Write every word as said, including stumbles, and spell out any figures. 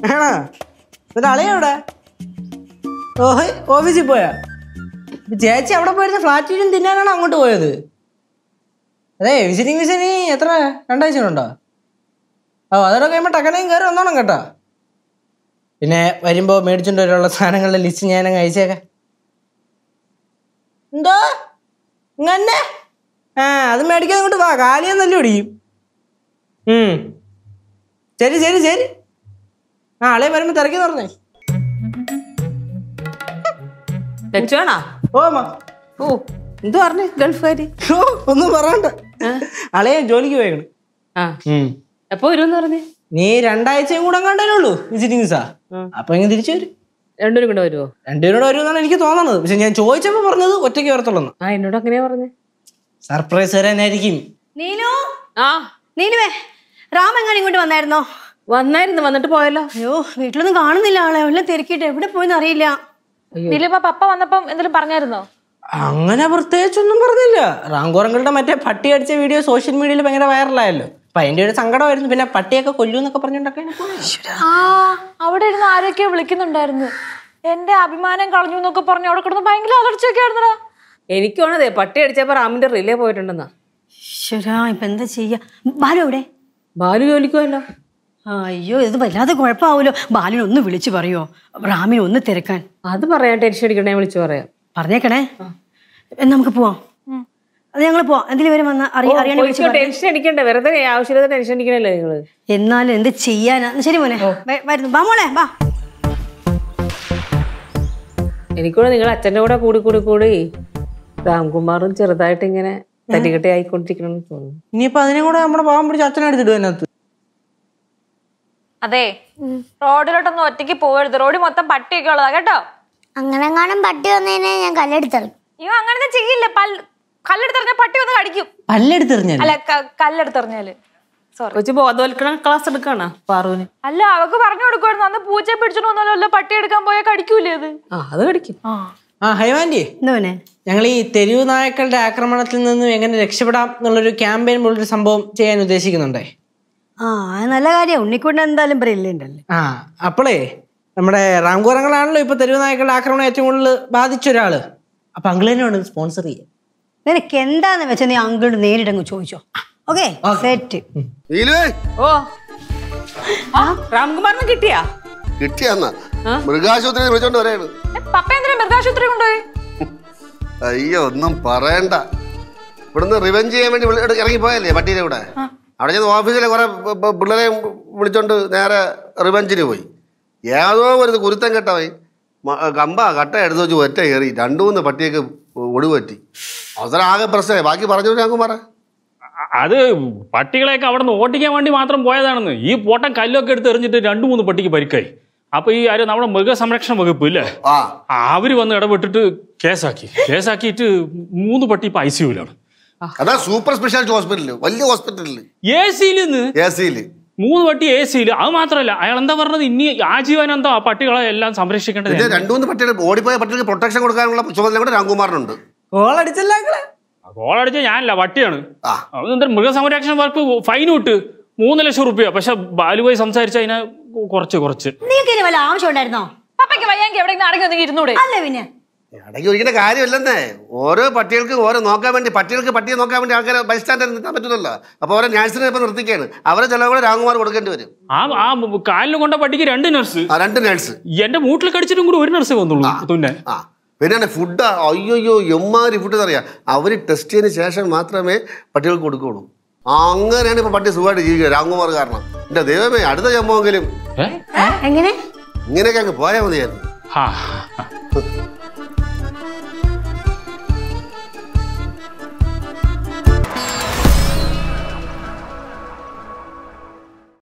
ആണോ? എന്നിട്ട് അളിയ എവിടെ? ഓഹ് ഓഫീസിൽ പോയാ? ചേച്ചി അവിടെ പോയിരുന്ന ഫ്ലാറ്റിലും തിന്നാനാണ് അങ്ങോട്ട് പോയത്? അതെ, വിസിറ്റിംഗ് വിസിനി എത്ര രണ്ടാഴ്ച ഉണ്ടോ? ഓ അതോടെ കഴിയുമ്പോൾ ടക്കനയും കയറി വന്നോണം കേട്ടോ. പിന്നെ വരുമ്പോ മേടിച്ചോണ്ട് വരാനുള്ള സാധനങ്ങളുടെ ലിസ്റ്റ് ഞാനങ്ങ് അയച്ചേക്കാം. എന്തോ ഇങ്ങനെ? ആ അത് മേടിക്കാൻ അങ്ങോട്ട് വാ, കാലിയെന്നല്ലേ ഒടിയും. ഉം ശരി ശരി ശരി. ആ ആളെ വരുമ്പോ തിരക്കി പറഞ്ഞേ. ഓ ഓ എന്ത് പറഞ്ഞു ഗൾഫുകാരി? ഓ ഒന്നും പറയണ്ട, അളയെ ജോലിക്ക് പോയേക്കണ്. എപ്പോ വരുമെന്ന് പറഞ്ഞേ? നീ രണ്ടാഴ്ചയും കൂടെ കണ്ടേ ഉള്ളൂ വിസിറ്റിംഗ് വിസ. അപ്പൊ ഇങ്ങനെ തിരിച്ചു വരും. രണ്ടുപേരും കൂടെ വരുമോ? രണ്ടുപേരും കൂടെ വരുമെന്നാണ് എനിക്ക് തോന്നുന്നത്. പക്ഷെ ഞാൻ ചോദിച്ചപ്പോ പറഞ്ഞത് ഒറ്റയ്ക്ക് വരത്തുള്ളൂ. ആ എന്നോട് അങ്ങനെയാ പറഞ്ഞേ. സർപ്രൈസ് തരാനായിരിക്കും. നീലു, ആ നീലുവേ, റാം എങ്ങനെ ഇങ്ങോട്ട് വന്നായിരുന്നോ? വന്നായിരുന്നു, വന്നിട്ട് പോയല്ലോ. അയ്യോ വീട്ടിലൊന്നും കാണുന്നില്ല ആളെ, എല്ലാം തിരക്കിട്ട് എവിടെ പോയെന്ന് അറിയില്ല. നീലുമ്മ പപ്പ വന്നപ്പം എന്തെങ്കിലും പറഞ്ഞായിരുന്നോ? അങ്ങനെ പ്രത്യേകിച്ചൊന്നും പറഞ്ഞില്ല. റാങ്കോറങ്ങളുടെ മറ്റേ പട്ടി അടിച്ച വീഡിയോ സോഷ്യൽ മീഡിയയിൽ ഭയങ്കര വൈറലായല്ലോ. അപ്പൊ അതിന്റെ ഒരു സങ്കടമായിരുന്നു. പിന്നെ പട്ടിയൊക്കെ കൊല്ലൂന്നൊക്കെ പറഞ്ഞോണ്ടൊക്കെയാണ്. ആ അവിടെ ഇരുന്ന് ആരൊക്കെയോ വിളിക്കുന്നുണ്ടായിരുന്നു. എന്റെ അഭിമാനം കളഞ്ഞു എന്നൊക്കെ പറഞ്ഞു അവിടെ കിടന്ന് ഭയങ്കര അലർച്ചയൊക്കെ ആയിരുന്നടാ. എനിക്കാണതേ പട്ടി അടിച്ചപ്പോ റാമിന്റെ റിലേ പോയിട്ടുണ്ടെന്നാ. ഇപ്പൊ എന്താ ചെയ്യാ? ബാലു എവിടെ? ബാലു ജോലിക്കുമല്ലോ. അയ്യോ ഇത് വല്ലാതെ കുഴപ്പമാവൂലോ. ബാലുവിനെ ഒന്ന് വിളിച്ചു പറയോ, റാമിനെ ഒന്ന് തിരക്കാൻ. അത് പറയാൻ ടെൻഷൻ അടിക്കണേ, വിളിച്ചു പറയാം. പറഞ്ഞേക്കണേ, നമുക്ക് പോവാം. അത് ഞങ്ങൾ പോവാം. എന്തെങ്കിലും വരും വന്ന അറിയാൻ. ടെൻഷൻ അടിക്കണ്ടേ, വെറുതെ ആവശ്യമില്ലാതെ ടെൻഷൻ അടിക്കണല്ലേ നിങ്ങള്. എന്നാലും എന്ത് ചെയ്യാനാ? ശരി മോനെ വരുന്നു, വാ മോളെ വാ. എനിക്കൂടെ നിങ്ങൾ അച്ഛൻ്റെ കൂടെ കൂടി കൂടി കൂടി രാംകുമാറും ചെറുതായിട്ട് ഇങ്ങനെ തട്ടിക്കെട്ടി ആയിക്കൊണ്ടിരിക്കണമെന്ന് തോന്നുന്നു. ഇനിയിപ്പൊ അതിനെ കൂടെ നമ്മുടെ പാവം പിടിച്ച് അച്ഛനെടുത്തിടും അതിനകത്ത്. അതെ, റോഡിലോട്ടൊന്നും ഒറ്റയ്ക്ക് പോകരുത്. റോഡിൽ മൊത്തം പട്ടിയൊക്കെ ഉള്ളതാ കേട്ടോ. അങ്ങനെങ്ങാനും പട്ടി വന്നതിനെ ഞാൻ കല്ലെടുത്തെറിയും. അയ്യോ അങ്ങനത്തെ ചെയ്യില്ല. കല്ലെടുത്തെറിഞ്ഞാൽ പട്ടി വന്ന് കടിക്കും. പല്ലെടുത്തെറിഞ്ഞാൽ അല്ല കല്ലെടുത്തെറിഞ്ഞാല്. കൊച്ചു ബോധവൽക്കരണ ക്ലാസ് എടുക്കാണോ പാറുവിന്? അല്ല അവക്ക് പറഞ്ഞു കൊടുക്കുവായിരുന്നു, അന്ന് പൂച്ചയെ പിടിച്ചിട്ട് വന്നാലോ പട്ടി എടുക്കാൻ പോയാൽ കടിക്കൂലേ അത്? ആ അത് കടിക്കും. ആ ഹൈവാൻഡി, ഞങ്ങൾ ഈ തെരുവ് നായ്ക്കളുടെ ആക്രമണത്തിൽ നിന്നും എങ്ങനെ രക്ഷപ്പെടാം എന്നുള്ളൊരു ക്യാമ്പയിൻ പോലൊരു സംഭവം ചെയ്യാൻ ഉദ്ദേശിക്കുന്നുണ്ടേ. ആ നല്ല കാര്യം. ഉണ്ണിക്കൊണ്ട് എന്തായാലും ബ്രില്യൻ്റ്. ആ അപ്പോളേ നമ്മുടെ റാംകുറങ്ങളാണല്ലോ ഇപ്പൊ തെരുവ് നായ്ക്കളുടെ ആക്രമണം ഏറ്റവും കൂടുതൽ ബാധിച്ചൊരാള്. അപ്പൊ അങ്കിൾ തന്നെയാണ് സ്പോൺസർ ചെയ്യാൻ. നിനക്ക് എന്താന്ന് വെച്ചാ നീ അങ്കിളോട് നേരിട്ടങ്ങ് ചോദിച്ചോ. Okay set. ഓ രാംകുമാറിന് കിട്ടിയാ? കിട്ടിയാന്നാ മൃഗാശുപത്രി വിളിച്ചോണ്ട് വരെയാണ്. പപ്പ എന്തിനാ മൃഗാശുപത്രി കൊണ്ടുപോയി? അയ്യോ ഒന്നും പറയണ്ട. ഇവിടുന്ന് റിവെഞ്ച് ചെയ്യാൻ വേണ്ടി ഇറങ്ങി പോയല്ലേ പട്ടീനെ കൂടെ. അവിടെ ചെന്ന് ഓഫീസിലെ കുറെ പിള്ളേരെ വിളിച്ചോണ്ട് നേരെ റിവെഞ്ചിന് പോയി. ഏതോ ഒരു കുരുത്തം കെട്ടവൻ കമ്പ കട്ട എടുത്ത് വെച്ച് ഒറ്റ കയറി രണ്ടു മൂന്ന് പട്ടിയൊക്കെ ഒടുപറ്റി. അവസരം ആകെ പ്രശ്നമായി. ബാക്കി പറഞ്ഞു ഞങ്ങൾക്ക് പറ. അത് പട്ടികളെയൊക്കെ അവിടെ നിന്ന് ഓട്ടിക്കാൻ വേണ്ടി മാത്രം പോയതാണെന്ന്. ഈ പോട്ടം കല്ലൊക്കെ എടുത്ത് എറിഞ്ഞിട്ട് രണ്ടു മൂന്ന് പട്ടിക്ക് പരിക്കായി. അപ്പൊ ഈ ആര് നമ്മുടെ മൃഗസംരക്ഷണ വകുപ്പ് ഇല്ലേ, അവര് വന്ന് ഇടപെട്ടിട്ട് കേസാക്കി. കേസാക്കിയിട്ട് മൂന്ന് പട്ടി ഇപ്പൊ ഐ സിയുലാണ്. അതാ സൂപ്പർ സ്പെഷ്യാലിറ്റി ഹോസ്പിറ്റലില്, വലിയ ഹോസ്പിറ്റലില് എ സിയിൽ നിന്ന് എ സിയില് മൂന്ന് പട്ടി എ സിയിൽ. അത് മാത്രമല്ല അയാൾ എന്താ പറഞ്ഞത്, ഇനി ആജീവനം എന്താ പട്ടികളെ എല്ലാം സംരക്ഷിക്കേണ്ടത്. രണ്ടു മൂന്ന് പട്ടികൾ ഓടിപ്പോയ പട്ടികൾക്ക് പ്രൊട്ടക്ഷൻ കൊടുക്കാനുള്ള ചുമതല കൂടെ രാംകുമാറിനുണ്ട്. ഗോളടിച്ച ഞാനല്ല, പട്ടിയാണ്. അതെന്താ മൃഗസംരക്ഷണ വകുപ്പ് ഫൈൻ വിട്ട് മൂന്ന് ലക്ഷം റുപ്യ. പക്ഷെ ബാലുവായി സംസാരിച്ച അതിനെ കുറച്ച് കുറച്ച്. ആവശ്യം ഉണ്ടായിരുന്നോ? പപ്പയ്ക്ക് വയ്യെങ്കിൽ എവിടെയെങ്കിലും അടങ്ങി ഒന്നെങ്കിൽ ഇരുന്നൂടെ? അല്ലേ പിന്നെ ഇടയ്ക്ക് ഒരിക്കലും കാര്യമില്ലെന്നേ. ഓരോ പട്ടികൾക്ക് ഓരോ നോക്കാൻ വേണ്ടി, പട്ടികൾക്ക് പട്ടിയെ നോക്കാൻ വേണ്ടി ആൾക്കാരെ ബൈസ്റ്റാൻഡർ നിർത്താൻ പറ്റില്ലല്ലോ. അപ്പൊ ഓരോ നഴ്സിനെ ഇപ്പൊ നിർത്തിക്കാണ്. അവരെ ചിലവ് കൂടെ രാംകുമാർ കൊടുക്കേണ്ടി വരും. ആ ആ കാലിന് കൊണ്ട പട്ടിക്ക് രണ്ട് നഴ്സ്. രണ്ട് നഴ്സ്. എന്റെ മൂട്ടിൽ കടിച്ചിട്ടും കൂടി ഒരു നഴ്സേ വന്നുള്ളൂ. പിന്നെ ആ പിന്നെ ഫുഡ് അയ്യോയ്യോ എമ്മാതിരി ഫുഡ് അറിയാം. അവര് ടെസ്റ്റ് ചെയ്തതിന് ശേഷം മാത്രമേ പട്ടികൾക്ക് കൊടുക്കുള്ളൂ. അങ്ങനെയാണ് ഇപ്പൊ പട്ടി സുഖമായിട്ട് ജീവിക്കുക രാംകുമാർ കാരണം. എന്റെ ദൈവമേ, അടുത്ത ജന്മമെങ്കിലും എങ്ങനെ ഇങ്ങനെയൊക്കെ അങ്ങ് പോയാൽ മതിയായിരുന്നു.